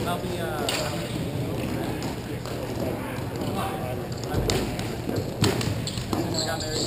I'll be, I got married.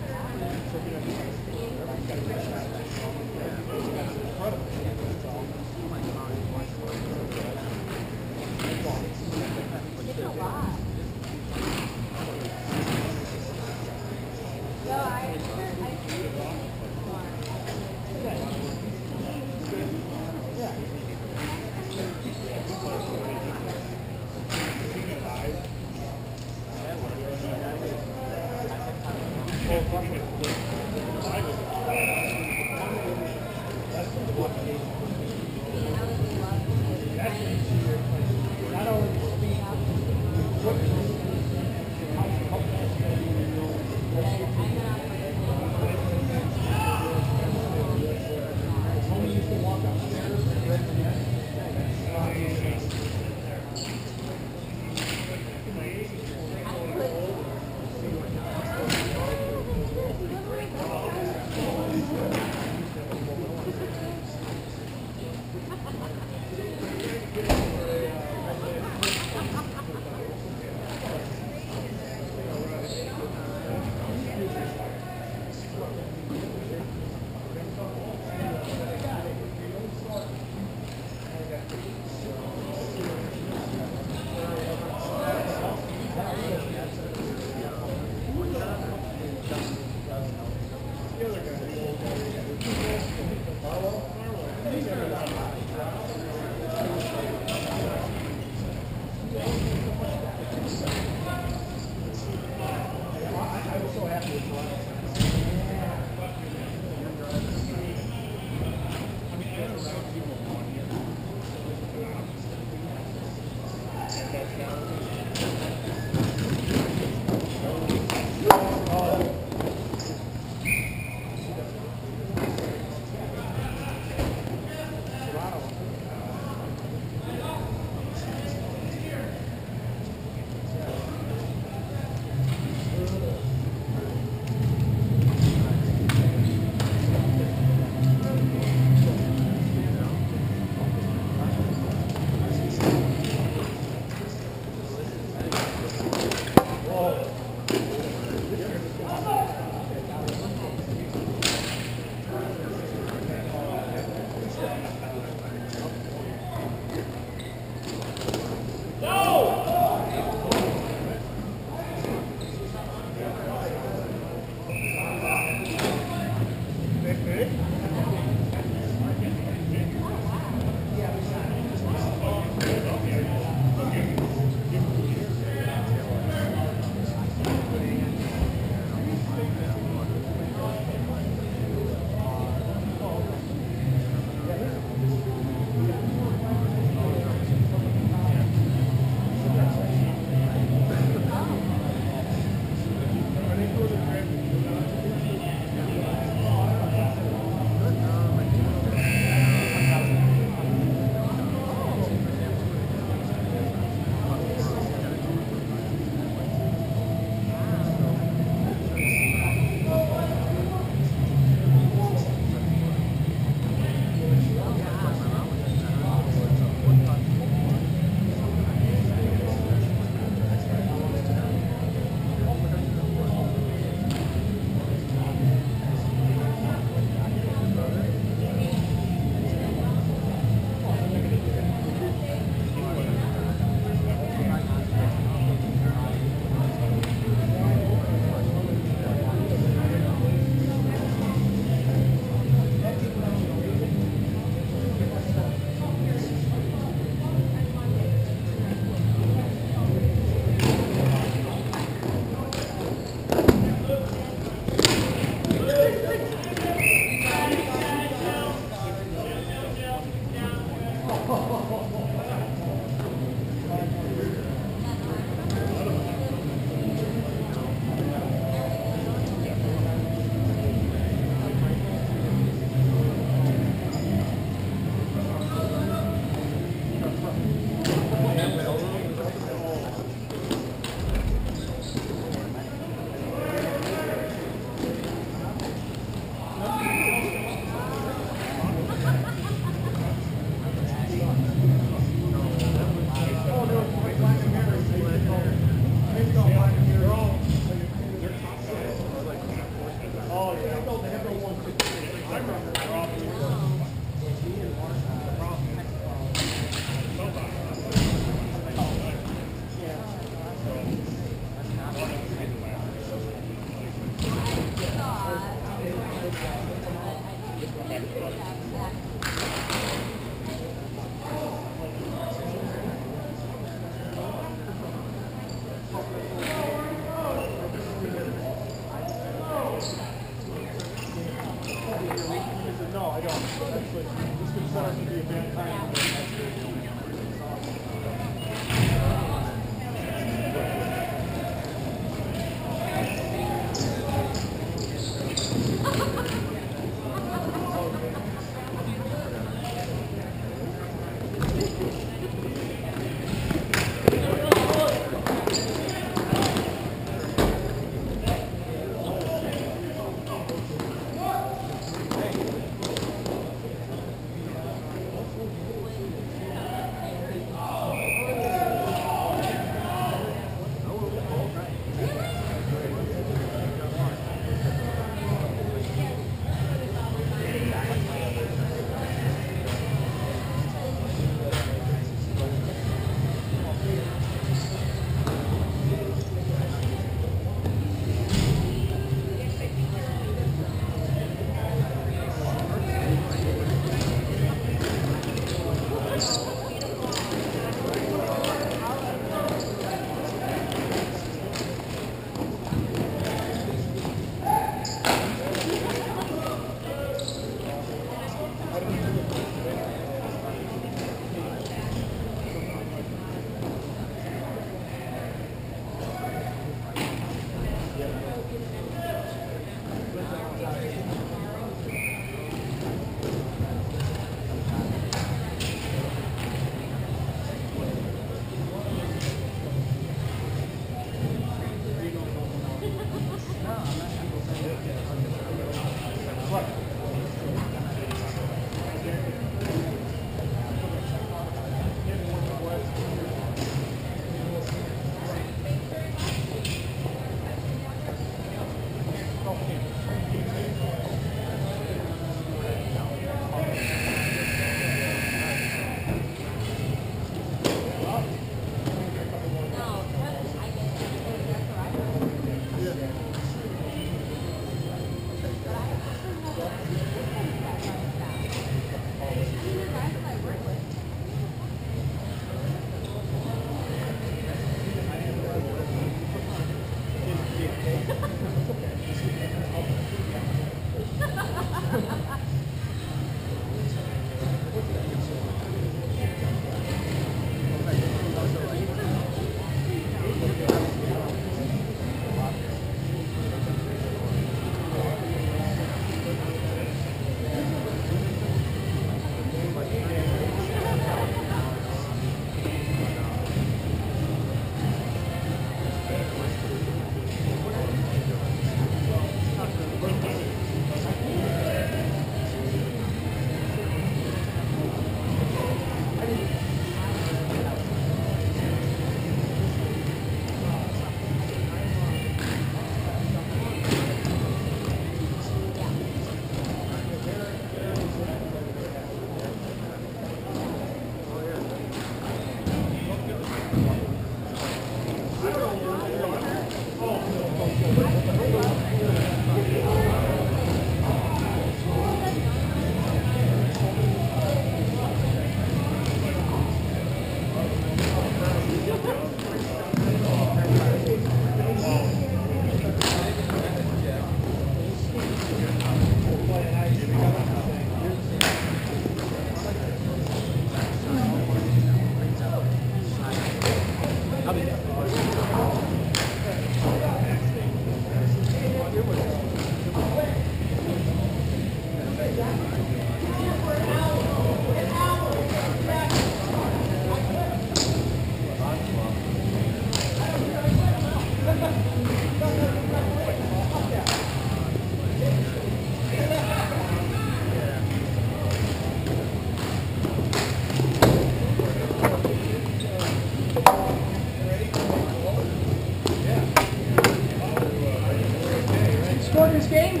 Scored this game?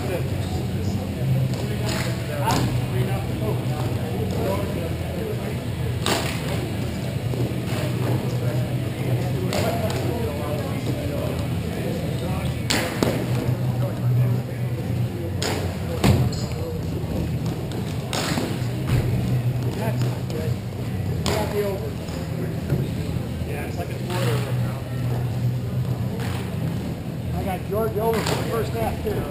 I got George over for the first half, too.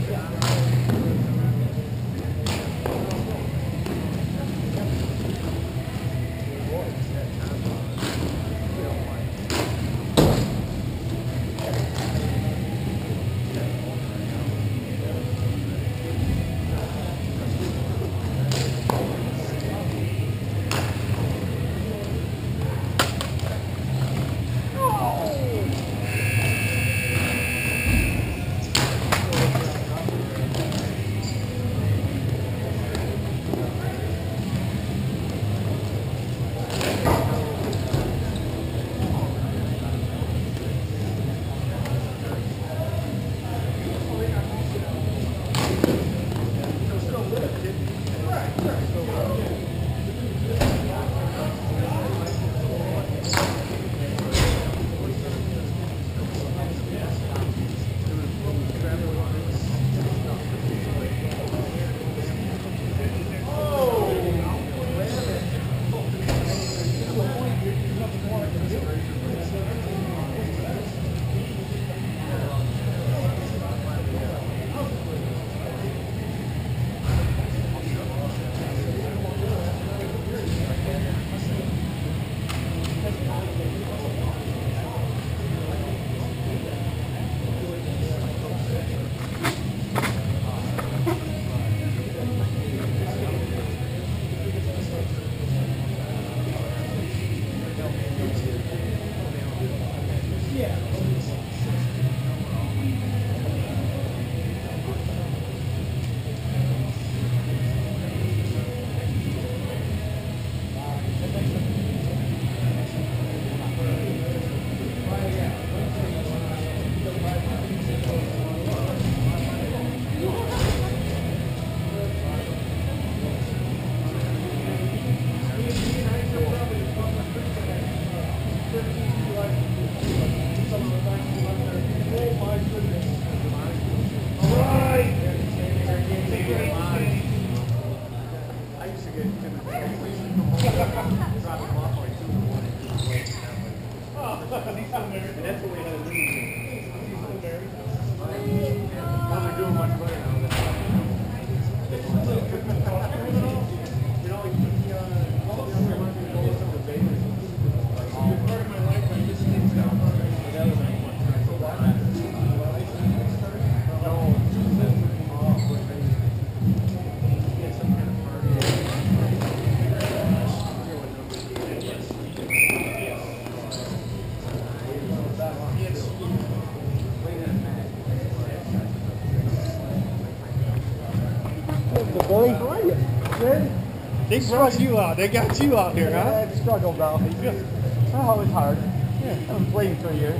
Billy, how are you? Good. They brought you out. They got you out here, huh? I had struggled though. Oh, it was hard. Yeah, I was waiting for a year. Good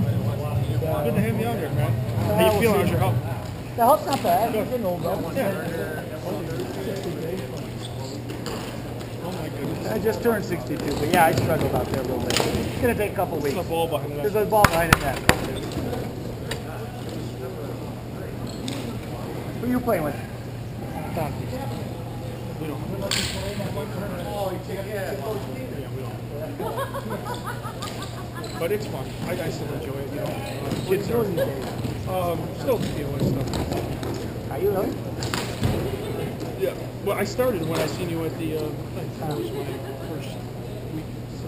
to have you out here, man. How you feeling? How's your health? The health's not bad. I'm getting old though. Yeah. Oh my goodness. I just turned 62, but yeah, I struggled out there a little bit. It's gonna take a couple weeks. There's a ball behind There's that. a ball behind the net. Who are you playing with? Bandits. We don't. But it's fun. I still enjoy it, you know. Kids are still dealing with stuff. Are you really? Yeah. Well, I started when I seen you at the thing. That was my first week.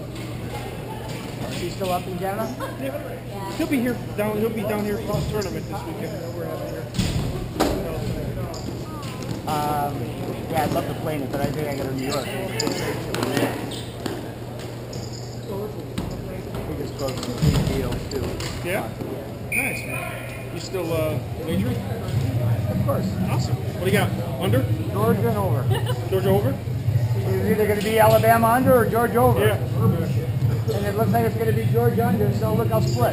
Is he still up in Canada? Yeah. He'll be here down. He'll be down here for the tournament this weekend that we're having here. Yeah, I'd love to play in it, but I think I got to New York. We just closed some big deals too. Yeah. Nice, man. You still majoring? Of course. Awesome. What do you got? Under? Georgia and over. Georgia over? It's either going to be Alabama under or Georgia over. Yeah. And it looks like it's going to be Georgia under, so look, I'll split.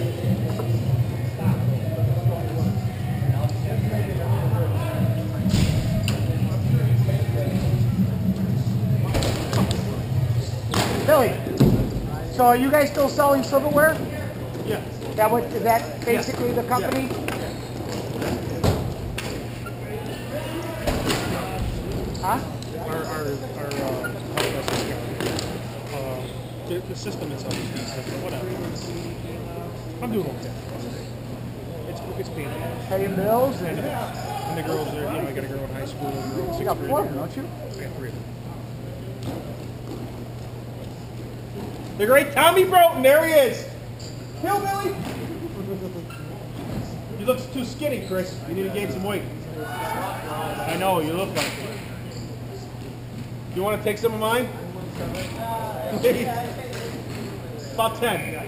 Billy, so are you guys still selling silverware? Yeah. Is that basically the company? Huh? The system itself is decent, but whatever. I'm doing okay. It's paying. Paying bills And the girls are, you know, I got a girl in high school. And a girl in You got sixth four, grade. don't you? I got 3 of them. The great Tommy Broughton, there he is. Hillbilly. You look too skinny, Chris. You need to gain some weight. I know, you look like it. You want to take some of mine? About 10.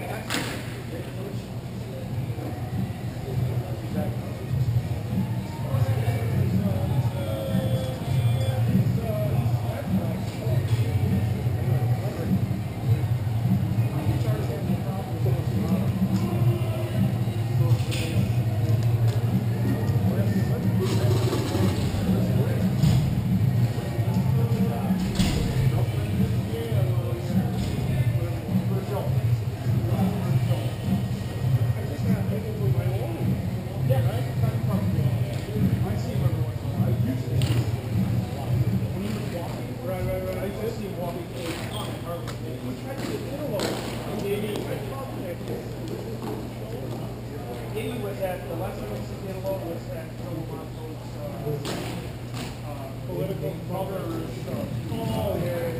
Political brothers. Oh, yeah.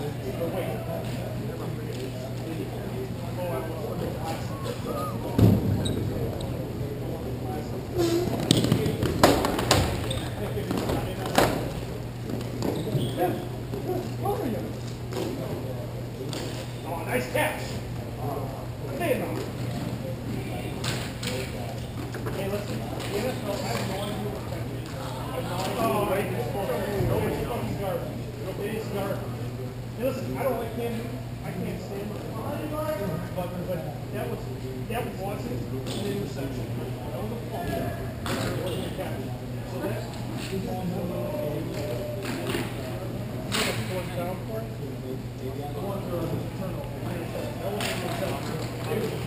Oh, nice catch. Hey, listen. I have no idea what that is. Hey, listen, I don't like him. I can't stand him. But that was Watson and the interception. That was a fumble. It wasn't a catch. So that's fourth down for it. One for the turnover. That wasn't an interception. He did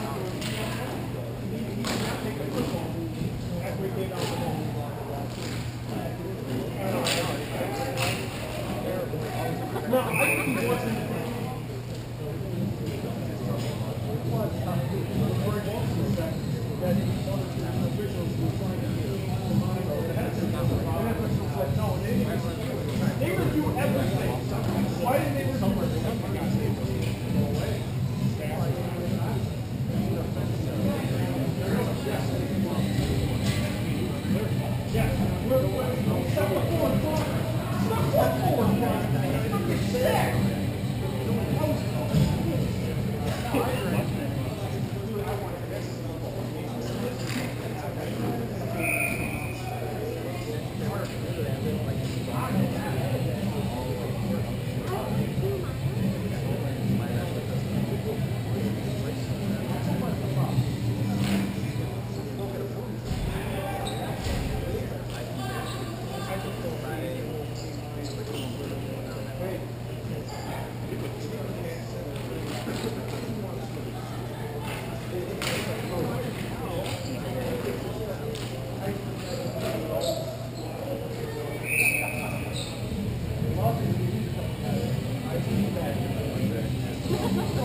not take a football after he came down the ball. No, I think he wasn't. That one of the officials was trying to monitor the head.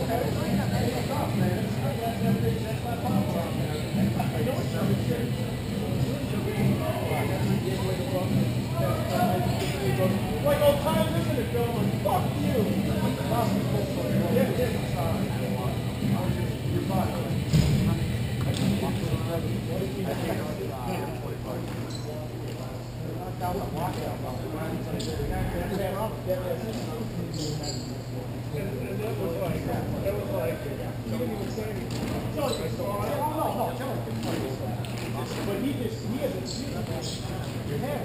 Like old times, isn't it, Bill? Like, fuck you. But he hasn't seen your hair.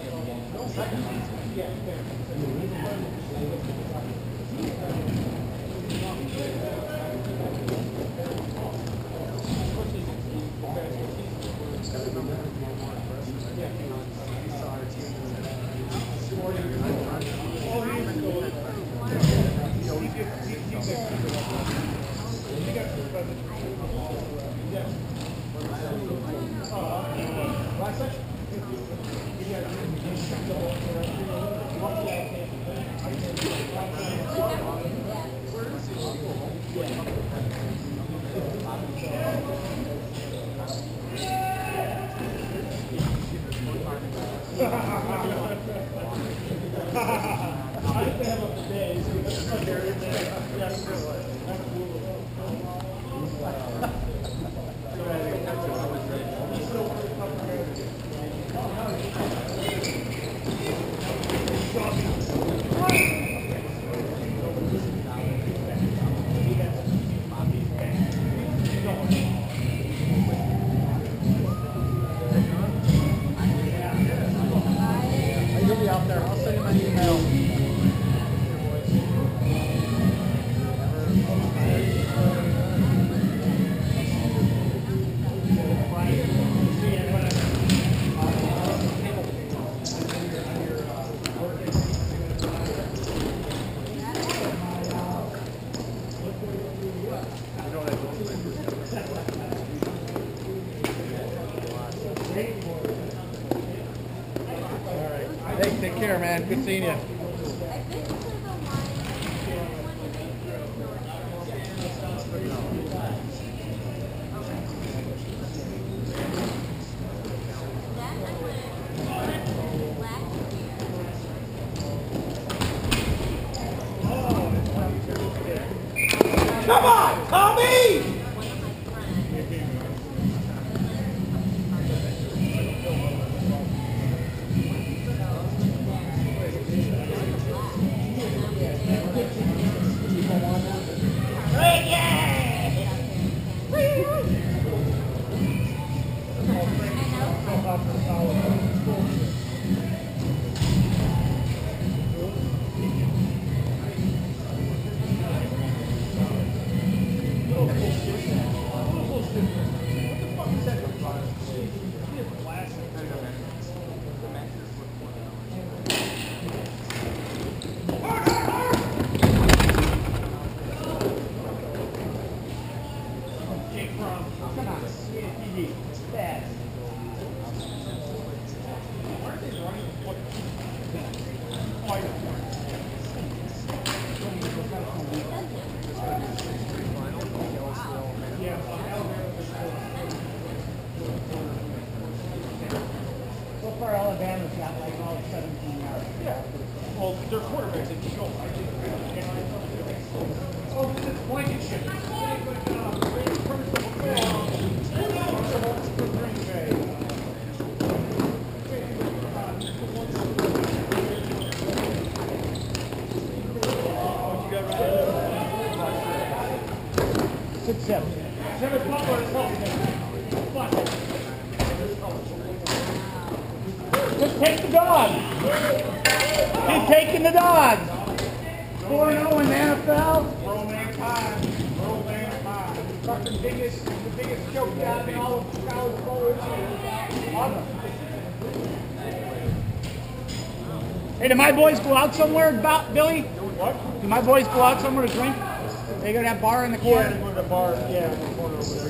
You'll be out there. I'll send you my email. Hey, take care, man. Good seeing you. Come on, Tommy! So far, Alabama's got like all 17 yards. Yeah. Well, their quarterbacks didn't go. Oh, this is blanket shit. Six, seven. 7 o'clock or it's Just take the dog. He's taking the dog. 4-0 in the NFL. Roman pie. Fucking the biggest joke down in all of college sports. Hey, do my boys go out somewhere, Billy? What? Do my boys go out somewhere to drink? They go to that bar in the corner? Yeah, they go to the bar. Yeah, in the corner over there.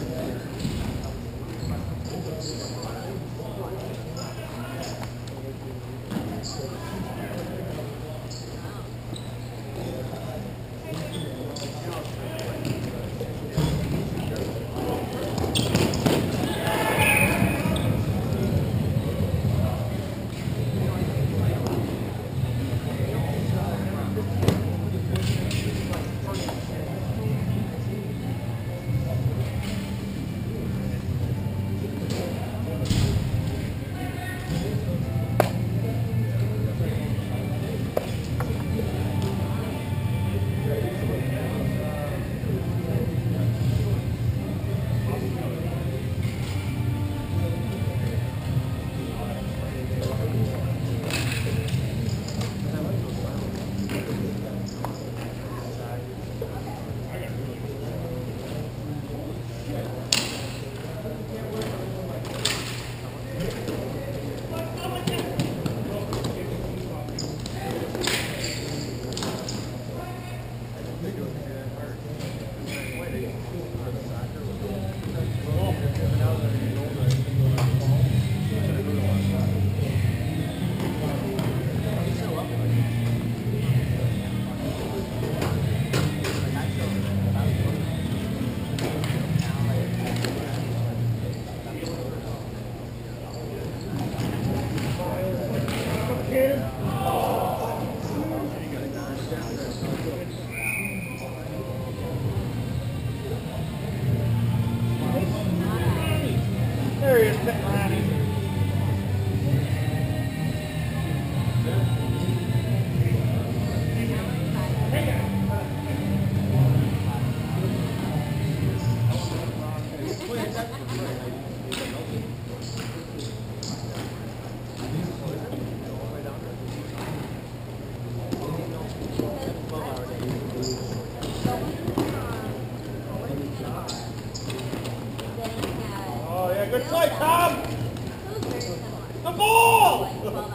Good play, Tom! The ball!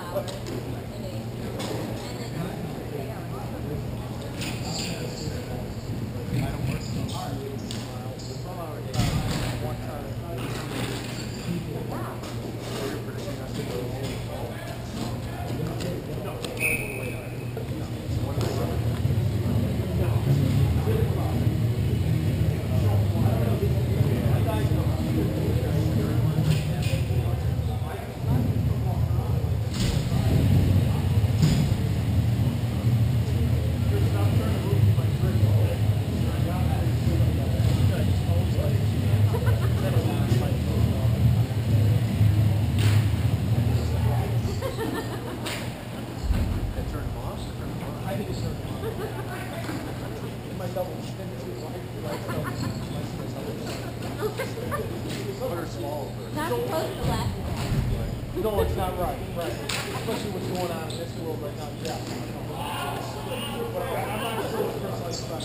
Not supposed to laugh. No, it's not right. Right. Especially what's going on in this world right now. Yeah. But I'm not sure what Chris likes about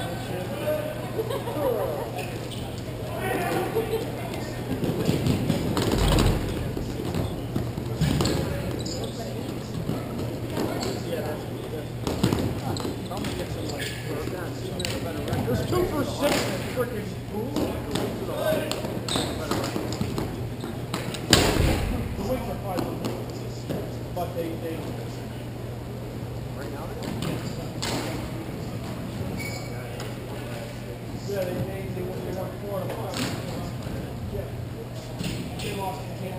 it. There's 2 for 6 and freaking the wings are 5, but they right now yeah, they won 4 to 5. Yeah, they lost the game.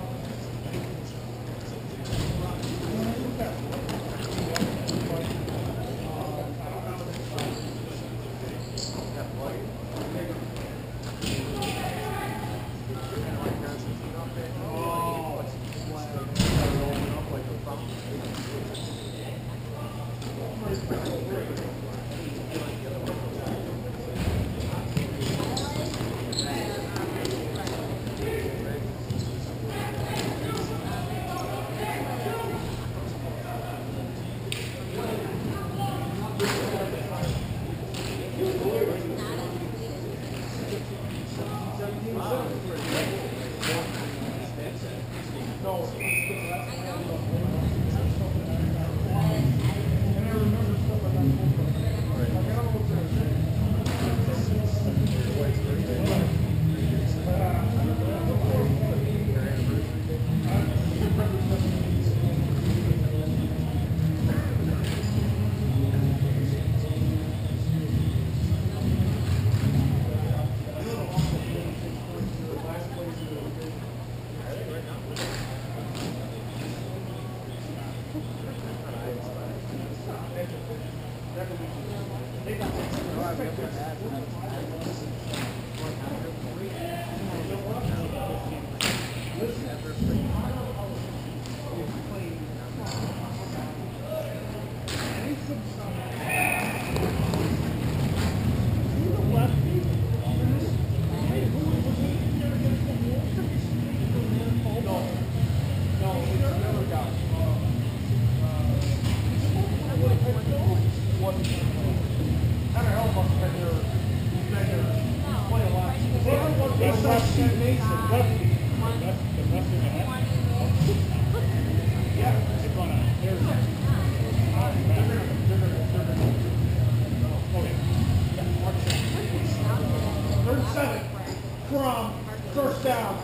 From first down,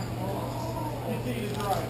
continue to drive.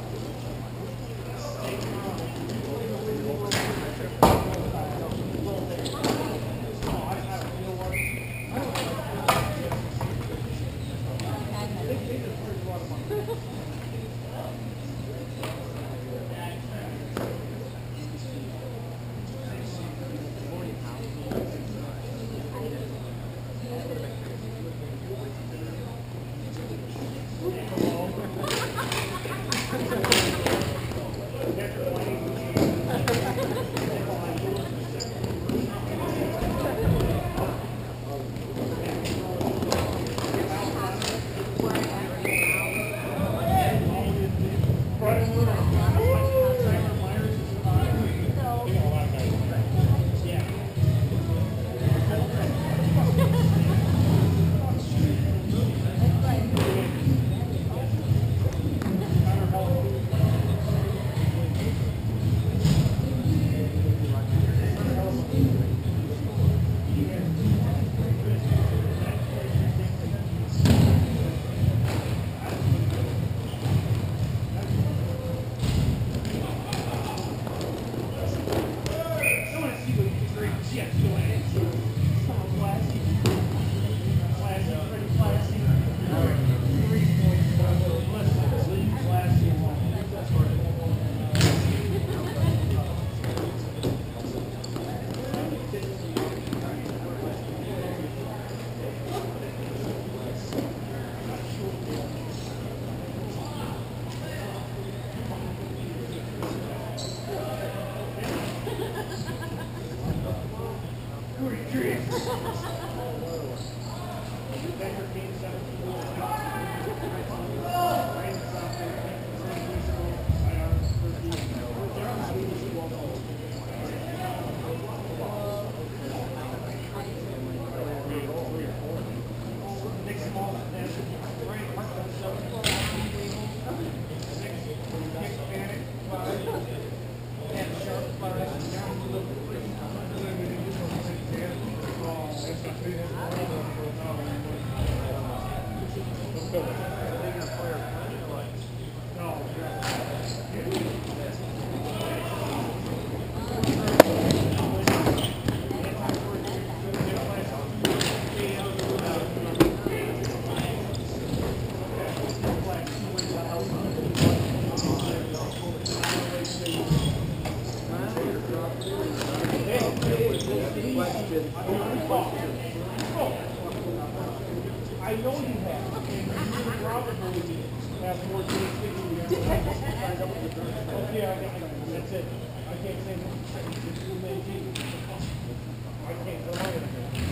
I know you have, and you would probably have more jurisdiction. Okay, I got it. That's it. I can't say more. It's too many people. I can't go on it.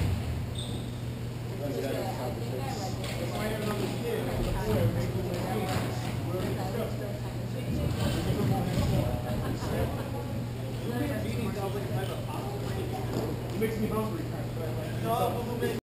If I have another kid, I'm the boy, maybe we'll meet. We'll discuss that. It makes me hungry. No,